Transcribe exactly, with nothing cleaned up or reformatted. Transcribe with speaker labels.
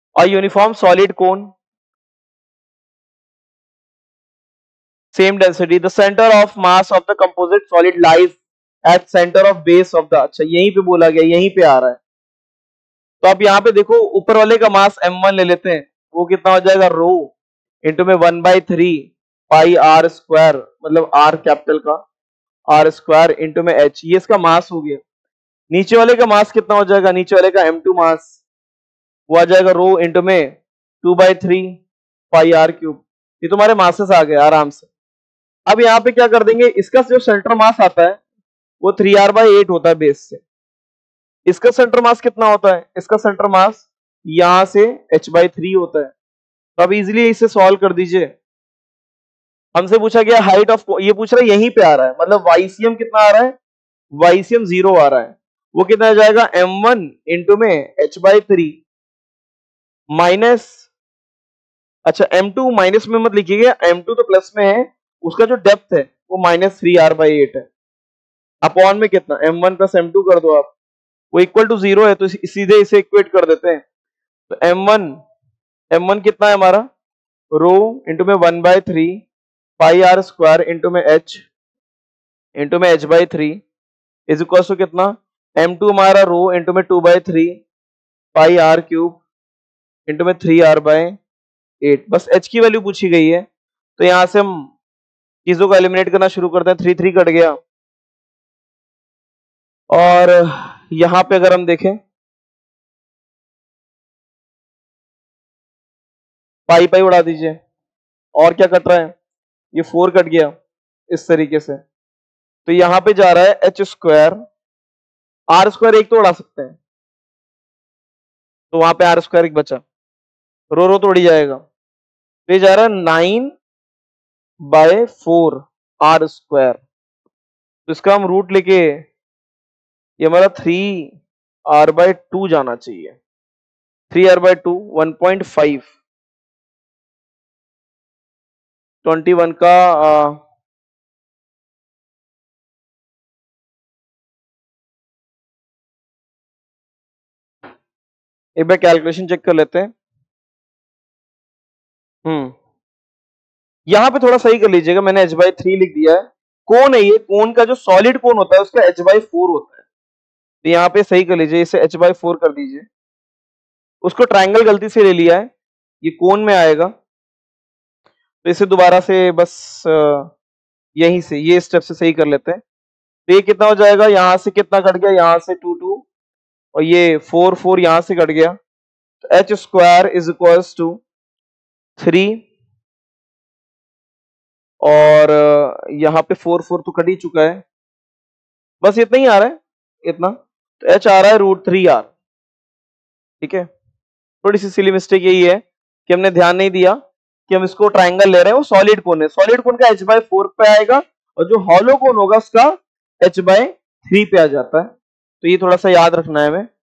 Speaker 1: और uniform solid cone, same density, the centre of mass of the composite solid lies at centre of base of the, अच्छा यहीं पे बोला गया, यहीं पे आ रहा है। तो आप यहाँ पे देखो ऊपर वाले का मास एम वन ले लेते हैं, वो कितना हो जाएगा रो इंटू में one by three pi r square, मतलब आर कैपिटल का आर स्क्वायर इंटू में एच, ये इसका मास हो गया। नीचे वाले का मास कितना हो जाएगा, नीचे वाले का एम टू मास, वो आ जाएगा रो इंटू में two by three pi r cube. ये तुम्हारे मासेस आ गए आराम से। अब यहाँ पे क्या कर देंगे, इसका जो सेंटर मास आता है वो थ्री आर बाई एट होता है बेस से। इसका सेंटर मास कितना होता है, इसका सेंटर मास यहां से h बाई थ्री होता है। तो अब इजीली इसे सॉल्व कर दीजिए। हमसे पूछा गया हाइट ऑफ, ये पूछ रहा है यहीं पे आ रहा है, मतलब वाईसीएम कितना आ रहा है, वाईसीएम जीरो आ रहा है। वो कितना आ जाएगा एम वन इंटू में h बाई थ्री माइनस, अच्छा एम टू माइनस में मत लिखिएगा, एम टू तो प्लस में है, उसका जो डेप्थ है वो minus three r by eight है, अपॉन में कितना m one plus m two कर दो आप, वो इक्वल टू जीरो है, तो सीधे इसे इक्वेट कर देते हैं। तो एम वन एम वन कितना है हमारा, रो इंटू में one by three pi r square into में एच इंटू में h by three is equal to कितना, एम टू हमारा रो इंटू में two by three pi r cube into में थ्री आर बाई एट। बस h की value पूछी गई है, तो यहां से हम चीजों को एलिमिनेट करना शुरू करते हैं। थ्री थ्री कट गया, और यहां पे अगर हम देखें पाई पाई उड़ा दीजिए, और क्या कट रहा है, ये फोर कट गया इस तरीके से। तो यहां पे जा रहा है एच स्क्वायर, आर स्क्वायर एक तो उड़ा सकते हैं, तो वहां पे आर स्क्वायर एक बचा, रो रो तो उड़ी जाएगा। तो ये जा रहा है nine by four r square, तो इसका हम रूट लेके ये हमारा थ्री आर बाय टू जाना चाहिए, three r by two one point five, twenty one का आ, एक बार कैलकुलेशन चेक कर लेते हैं। हम्म यहां पे थोड़ा सही कर लीजिएगा, मैंने एच बाई थ्री लिख दिया है, कोन है ये, कोन का जो सॉलिड कोन होता है उसका एच बाई फोर होता है, तो यहाँ पे सही कर लीजिए, इसे एच बाई फोर कर दीजिए। उसको ट्रायंगल गलती से ले लिया है, ये कोन में आएगा, तो इसे दोबारा से बस यहीं से ये स्टेप से सही कर लेते हैं। तो ये कितना हो जाएगा, यहां से कितना कट गया, यहां से टू टू, और ये फोर फोर यहां से कट गया, तो h square is equal to three, और यहाँ पे फोर फोर तो कट ही चुका है, बस इतना ही आ रहा है, इतना। तो एच आ रहा है रूट थ्री आर, ठीक है। थोड़ी सी सिली मिस्टेक यही है कि हमने ध्यान नहीं दिया कि हम इसको ट्राइंगल ले रहे हैं, वो सॉलिड कोन है, सॉलिड कोन का एच बाय फोर पे आएगा, और जो हॉलो कोन होगा उसका एच बाय थ्री पे आ जाता है। तो ये थोड़ा सा याद रखना है हमें।